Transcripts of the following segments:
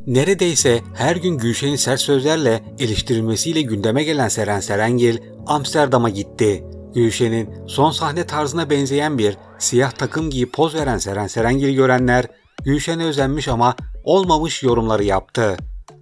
Neredeyse her gün Gülşen'in sert sözlerle eleştirilmesiyle gündeme gelen Seren Serengil, Amsterdam'a gitti. Gülşen'in son sahne tarzına benzeyen bir siyah takım giyip poz veren Seren Serengil'i görenler, Gülşen'e özenmiş ama olmamış yorumları yaptı.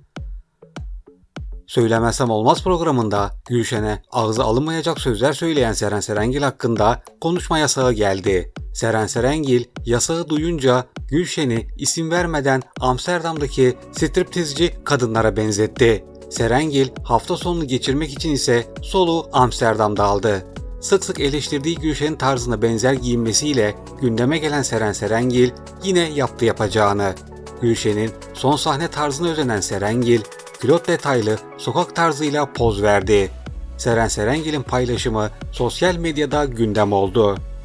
Söylemezsem Olmaz programında Gülşen'e ağza alınmayacak sözler söyleyen Seren Serengil hakkında konuşma yasağı geldi. Seren Serengil yasağı duyunca Gülşen'i isim vermeden Amsterdam'daki striptizci kadınlara benzetti. Serengil hafta sonunu geçirmek için ise soluğu Amsterdam'da aldı. Sık sık eleştirdiği Gülşen'in tarzına benzer giyinmesiyle gündeme gelen Seren Serengil yine yaptı yapacağını. Gülşen'in son sahne tarzına özenen Serengil, külot detaylı sokak tarzıyla poz verdi. Seren Serengil'in paylaşımı sosyal medyada gündem oldu.